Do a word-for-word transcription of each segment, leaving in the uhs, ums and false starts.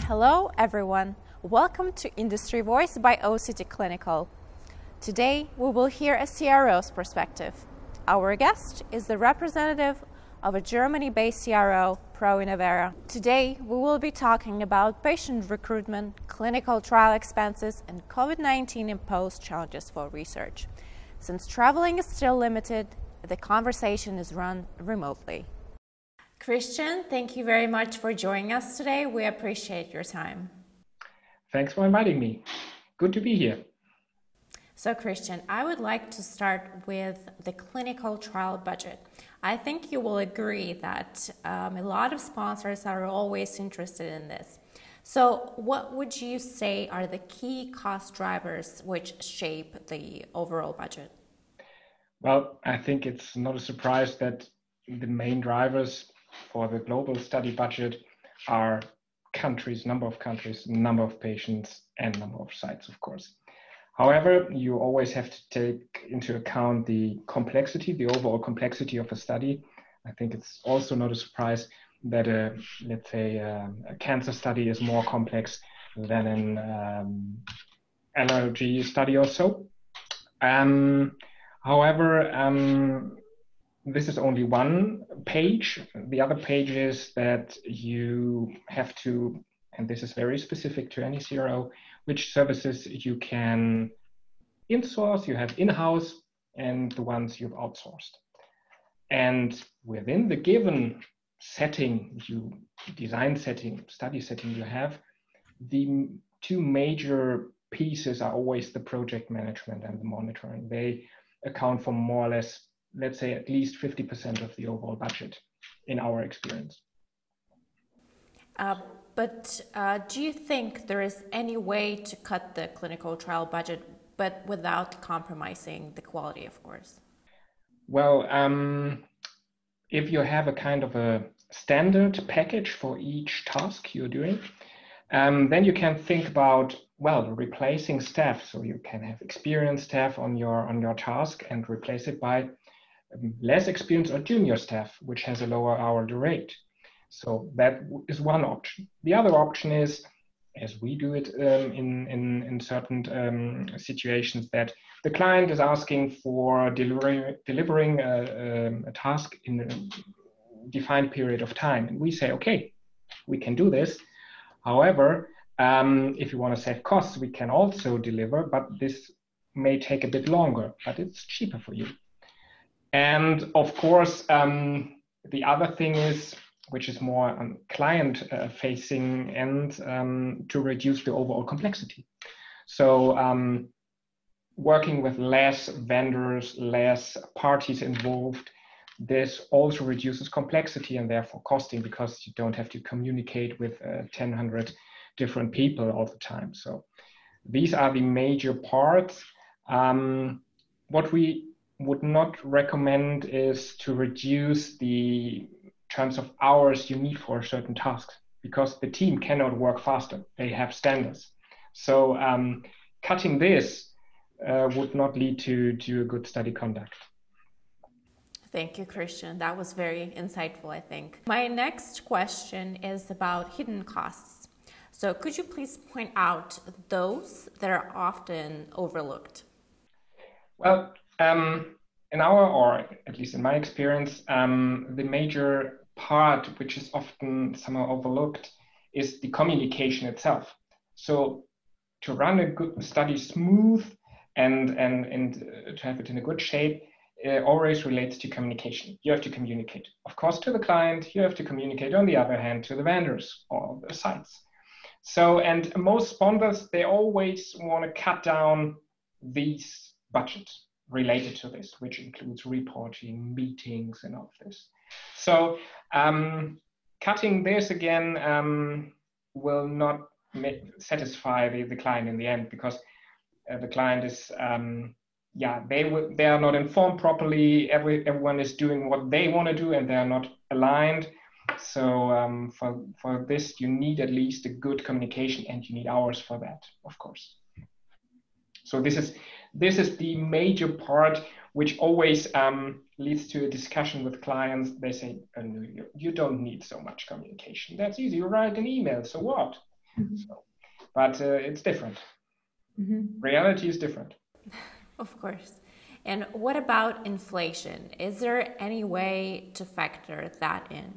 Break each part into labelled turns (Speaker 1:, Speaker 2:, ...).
Speaker 1: Hello everyone, welcome to Industry Voice by O C T Clinical. Today we will hear a C R O's perspective. Our guest is the representative of a Germany-based C R O, Proinnovera. Today we will be talking about patient recruitment, clinical trial expenses, and COVID nineteen imposed challenges for research. Since traveling is still limited, the conversation is run remotely. Christian, thank you very much for joining us today. We appreciate your time.
Speaker 2: Thanks for inviting me. Good to be here.
Speaker 1: So Christian, I would like to start with the clinical trial budget. I think you will agree that um, a lot of sponsors are always interested in this. So what would you say are the key cost drivers which shape the overall budget?
Speaker 2: Well, I think it's not a surprise that the main drivers for the global study budget are countries, number of countries, number of patients, and number of sites, of course. However, you always have to take into account the complexity, the overall complexity of a study. I think it's also not a surprise that, a, let's say, a, a cancer study is more complex than an um, allergy study or so. Um, however, um, this is only one page. The other page is that you have to, and this is very specific to any C R O, which services you can in-source, you have in-house, and the ones you've outsourced. And within the given setting, you design setting, study setting you have, the two major pieces are always the project management and the monitoring. They account for more or less, let's say, at least fifty percent of the overall budget in our experience.
Speaker 1: Uh, but uh, do you think there is any way to cut the clinical trial budget, but without compromising the quality, of course?
Speaker 2: Well, um, if you have a kind of a standard package for each task you're doing, um, then you can think about, well, replacing staff. So you can have experienced staff on your, on your task and replace it by less experienced or junior staff, which has a lower hourly rate. So that is one option. The other option is, as we do it um, in, in, in certain um, situations, that the client is asking for delivery, delivering a, a task in a defined period of time. And we say, okay, we can do this. However, um, if you want to save costs, we can also deliver, but this may take a bit longer, but it's cheaper for you. And of course, um, the other thing is, which is more on client-facing uh, end, um, to reduce the overall complexity. So um, working with less vendors, less parties involved, this also reduces complexity and therefore costing, because you don't have to communicate with uh, ten, one hundred different people all the time. So these are the major parts. Um, what we would not recommend is to reduce the terms of hours you need for certain tasks, because the team cannot work faster. They have standards. So um, cutting this uh, would not lead to, to a good study conduct.
Speaker 1: Thank you, Christian. That was very insightful, I think. My next question is about hidden costs. So could you please point out those that are often overlooked?
Speaker 2: Well, um, in our, or at least in my experience, um, the major part which is often somehow overlooked is the communication itself. So to run a good study smooth and, and, and uh, to have it in a good shape, uh, always relates to communication. You have to communicate, of course, to the client. You have to communicate, on the other hand, to the vendors or the sites. So, and most sponsors, they always want to cut down these budgets related to this, which includes reporting, meetings, and all of this. So um, cutting this again um, will not make, satisfy the, the client in the end, because uh, the client is, um, yeah, they w they are not informed properly. Every everyone is doing what they want to do, and they are not aligned. So um, for for this, you need at least a good communication, and you need hours for that, of course. So this is this is the major part, which always um, leads to a discussion with clients. They say, oh, no, you, you don't need so much communication. That's easy. You write an email. So what? Mm-hmm. So, but uh, it's different. Mm-hmm. Reality is different.
Speaker 1: Of course. And what about inflation? Is there any way to factor that in?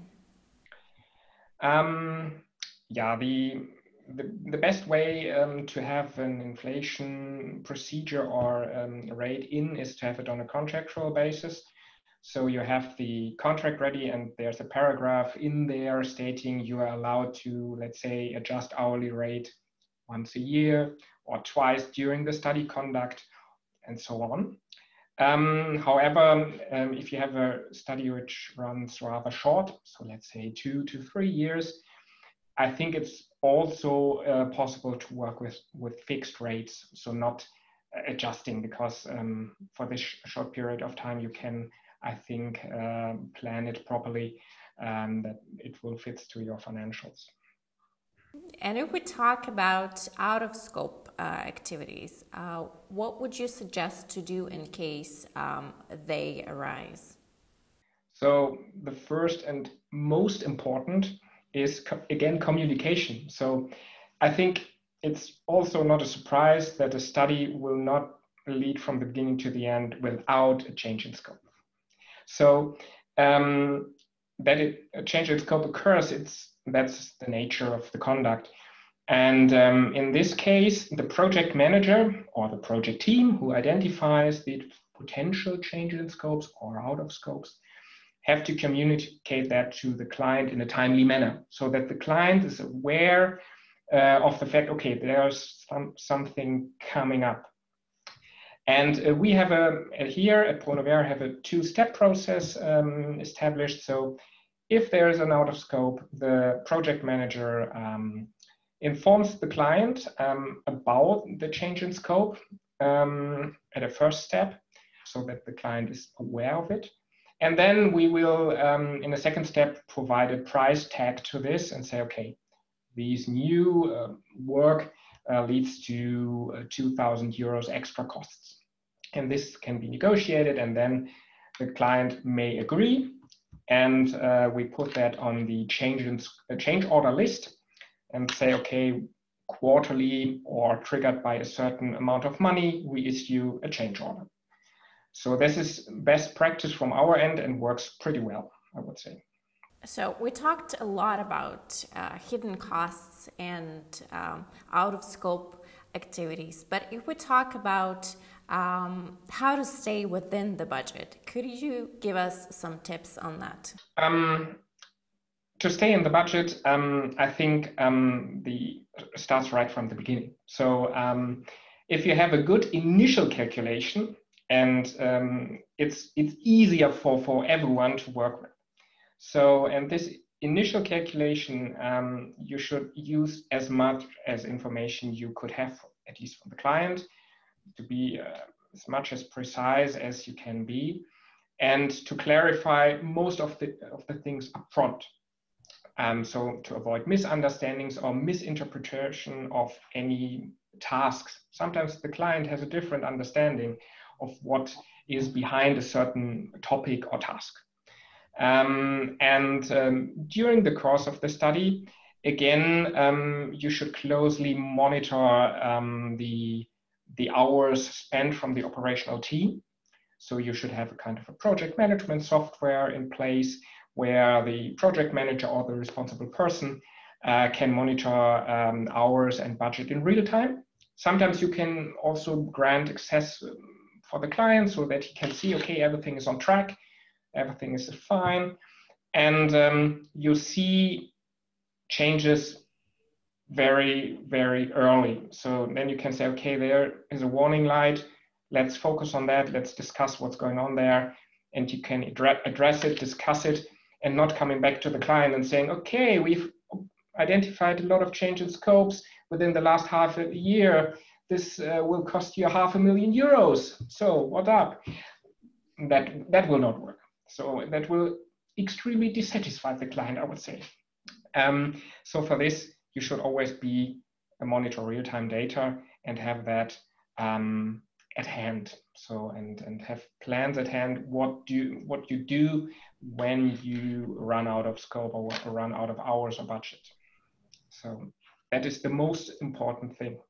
Speaker 2: Um, yeah, the, the, the best way um, to have an inflation procedure or um, rate in is to have it on a contractual basis. So you have the contract ready and there's a paragraph in there stating you are allowed to, let's say, adjust hourly rate once a year or twice during the study conduct and so on. Um, however, um, if you have a study which runs rather short, so let's say two to three years, I think it's also uh, possible to work with, with fixed rates, so not adjusting, because um, for this sh short period of time, you can, I think, uh, plan it properly, um, that it will fit to your financials.
Speaker 1: And if we talk about out-of-scope uh, activities, uh, what would you suggest to do in case um, they arise?
Speaker 2: So the first and most important is, co again, communication. So I think it's also not a surprise that a study will not lead from the beginning to the end without a change in scope. So um, that it, a change in scope occurs, it's, that's the nature of the conduct. And um, in this case, the project manager or the project team who identifies the potential change in scopes or out of scopes have to communicate that to the client in a timely manner, so that the client is aware uh, of the fact, okay, there's some, something coming up. And uh, we have a, here at Proinnovera have a two-step process um, established. So if there is an out of scope, the project manager um, informs the client um, about the change in scope um, at a first step, so that the client is aware of it. And then we will, um, in a second step, provide a price tag to this and say, okay, these new uh, work uh, leads to uh, two thousand euros extra costs. And this can be negotiated, and then the client may agree. And uh, we put that on the change, in, uh, change order list and say, okay, quarterly or triggered by a certain amount of money, we issue a change order. So this is best practice from our end and works pretty well, I would say.
Speaker 1: So we talked a lot about uh, hidden costs and um, out-of-scope activities, but if we talk about um, how to stay within the budget, could you give us some tips on that?
Speaker 2: Um, to stay in the budget, um, I think um, the starts right from the beginning. So um, if you have a good initial calculation, and um, it's it's easier for for everyone to work with. So, and this initial calculation, um, you should use as much as information you could have, at least from the client, to be uh, as much as precise as you can be, and to clarify most of the of the things up front. Um, so to avoid misunderstandings or misinterpretation of any tasks. Sometimes the client has a different understanding of what is behind a certain topic or task. Um, and um, during the course of the study, again, um, you should closely monitor um, the, the hours spent from the operational team. So you should have a kind of a project management software in place where the project manager or the responsible person uh, can monitor um, hours and budget in real time. Sometimes you can also grant access for the client so that he can see, okay, everything is on track, everything is fine. And um, you see changes very, very early. So then you can say, okay, there is a warning light. Let's focus on that. Let's discuss what's going on there. And you can address it, discuss it, and not coming back to the client and saying, okay, we've identified a lot of change in scopes within the last half a year. This uh, will cost you half a million euros. So what up? That, that will not work. So that will extremely dissatisfy the client, I would say. Um, so for this, you should always be uh, monitor real-time data and have that um, at hand. So and and have plans at hand. What do what you do when you run out of scope or run out of hours or budget. So That is the most important thing.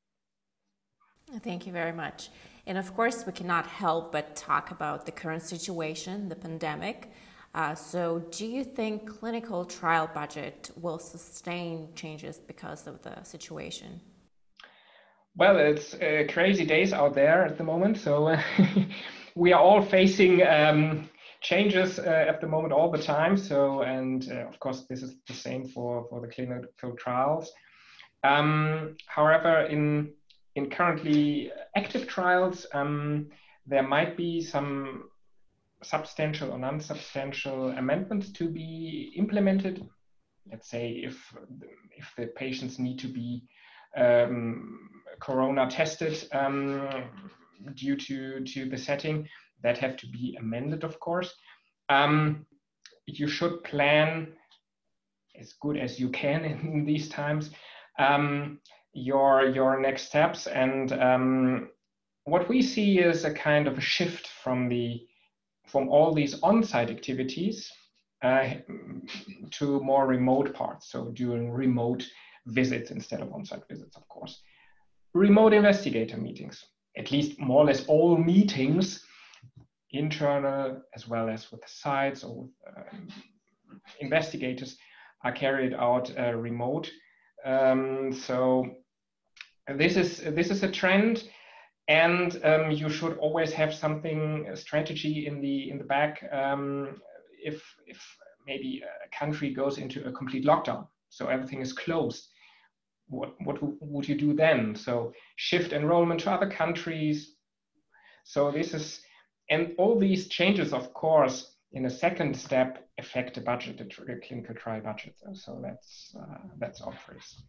Speaker 1: Thank you very much. And of course, we cannot help but talk about the current situation, the pandemic. Uh, so do you think clinical trial budget will sustain changes because of the situation?
Speaker 2: Well, it's uh, crazy days out there at the moment. So uh, we are all facing um, changes uh, at the moment all the time. So, and uh, of course, this is the same for, for the clinical trials. Um, however, in in currently active trials, um, there might be some substantial or non-substantial amendments to be implemented. Let's say if if the patients need to be um, corona tested um, due to to the setting, that have to be amended, of course. Um, you should plan as good as you can in these times um, your your next steps, and um, what we see is a kind of a shift from the from all these on-site activities uh, to more remote parts. So doing remote visits instead of on-site visits, of course. Remote investigator meetings, at least more or less all meetings, internal as well as with sites or with um, investigators, are carried out uh, remote. Um, so this is this is a trend, and um, you should always have something, a strategy in the in the back um, if if maybe a country goes into a complete lockdown, so everything is closed. What what would you do then? So shift enrollment to other countries. So this is, and all these changes, of course, in a second step affect the budget, the clinical trial budget. So that's uh, that's obvious.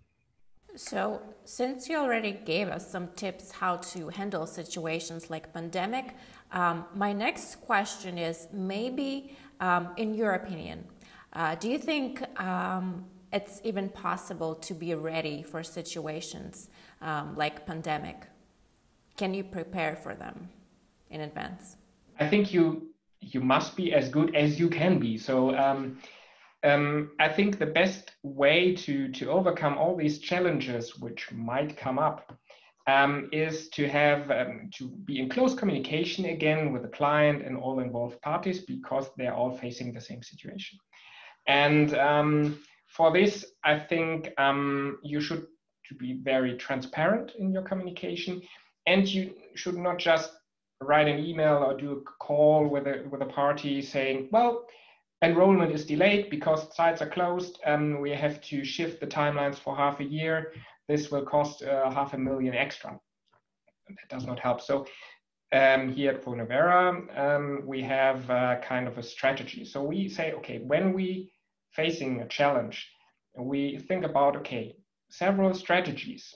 Speaker 1: So, since you already gave us some tips how to handle situations like pandemic, um, my next question is maybe, um, in your opinion, uh, do you think um, it's even possible to be ready for situations um, like pandemic? Can you prepare for them in advance?
Speaker 2: I think you you must be as good as you can be. So. Um, Um, I think the best way to, to overcome all these challenges which might come up um, is to have um, to be in close communication again with the client and all involved parties, because they're all facing the same situation. And um, for this, I think um, you should to be very transparent in your communication, and you should not just write an email or do a call with a with a party saying, well, enrollment is delayed because sites are closed. Um, we have to shift the timelines for half a year. This will cost uh, half a million extra. That does not help. So um, here at Proinnovera, um, we have uh, kind of a strategy. So we say, okay, when we facing a challenge, we think about, okay, several strategies,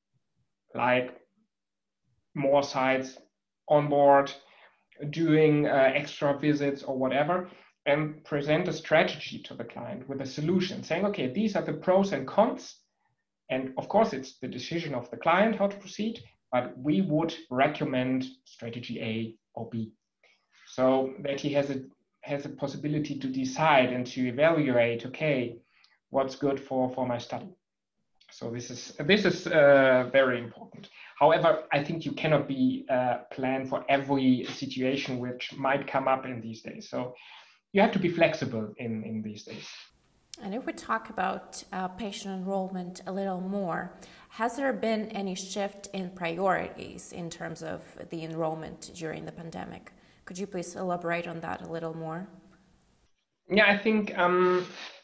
Speaker 2: like more sites on board, doing uh, extra visits or whatever, and present a strategy to the client with a solution, saying, okay, these are the pros and cons. And of course, it's the decision of the client how to proceed, but we would recommend strategy A or B, so that he has a has a possibility to decide and to evaluate, okay, what's good for, for my study. So this is this is uh, very important. However, I think you cannot be uh, plan for every situation which might come up in these days. So you have to be flexible in, in these days.
Speaker 1: And if we talk about uh, patient enrollment a little more, has there been any shift in priorities in terms of the enrollment during the pandemic? Could you please elaborate on that a little more?
Speaker 2: Yeah, I think um,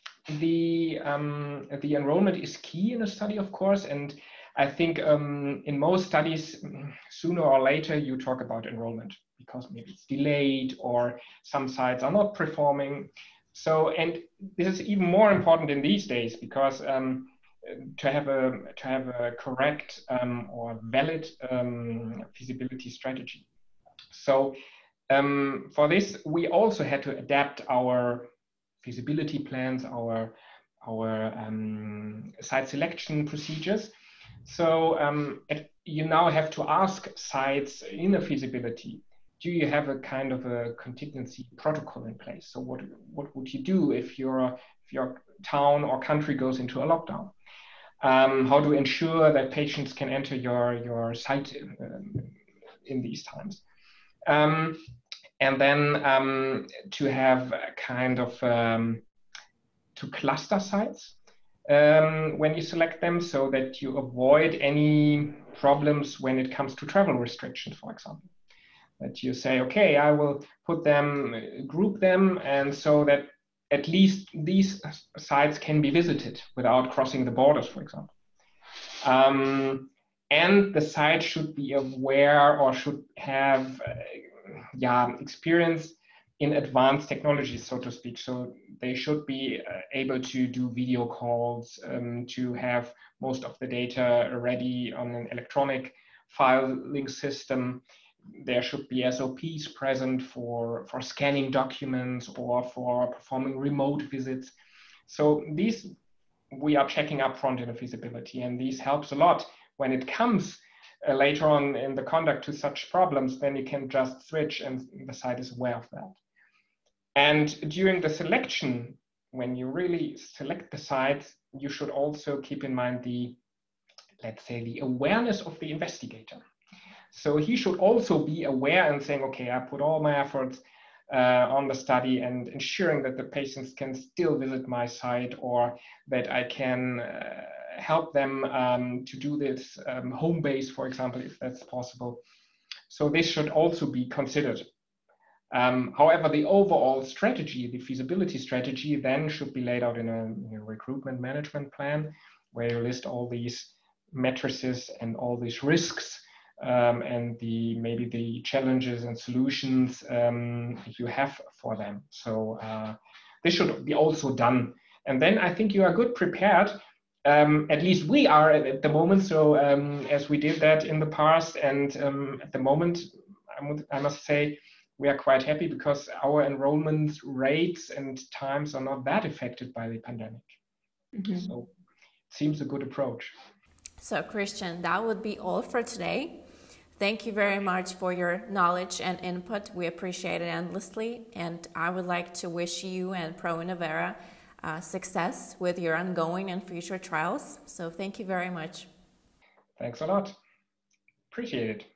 Speaker 2: the um, the enrollment is key in a study, of course, and I think um, in most studies, sooner or later, you talk about enrollment, because maybe it's delayed or some sites are not performing. So, and this is even more important in these days, because um, to have a to have a correct um, or valid um, feasibility strategy. So, um, for this, we also had to adapt our feasibility plans, our our um, site selection procedures. So um, it, you now have to ask sites in a feasibility, do you have a kind of a contingency protocol in place? So what what would you do if your if your town or country goes into a lockdown? um, how to ensure that patients can enter your, your site in, um, in these times. Um, and then um, to have a kind of um, to cluster sites um, when you select them, so that you avoid any problems when it comes to travel restrictions, for example. That you say, okay, I will put them, group them, and so that at least these sites can be visited without crossing the borders, for example. Um, and the site should be aware or should have uh, yeah, experience in advanced technologies, so to speak. So they should be uh, able to do video calls, um, to have most of the data ready on an electronic filing system. There should be S O Ps present for, for scanning documents or for performing remote visits. So these we are checking up front in a feasibility, and these helps a lot when it comes uh, later on in the conduct to such problems. Then you can just switch and the site is aware of that. And during the selection, when you really select the sites, you should also keep in mind the, let's say, the awareness of the investigator. So he should also be aware and saying, okay, I put all my efforts uh, on the study and ensuring that the patients can still visit my site, or that I can uh, help them um, to do this um, home base, for example, if that's possible. So this should also be considered. Um, however, the overall strategy, the feasibility strategy, then should be laid out in a, in a recruitment management plan, where you list all these matrices and all these risks um, and the maybe the challenges and solutions um, you have for them. So uh, this should be also done. And then I think you are good prepared. Um, at least we are at, at the moment. So um, as we did that in the past, and um, at the moment, I, would, I must say, we are quite happy because our enrollment rates and times are not that affected by the pandemic. Mm-hmm. So it seems a good approach.
Speaker 1: So Christian, that would be all for today. Thank you very much for your knowledge and input. We appreciate it endlessly. And I would like to wish you and Proinnovera uh, success with your ongoing and future trials. So thank you very much.
Speaker 2: Thanks a lot. Appreciate it.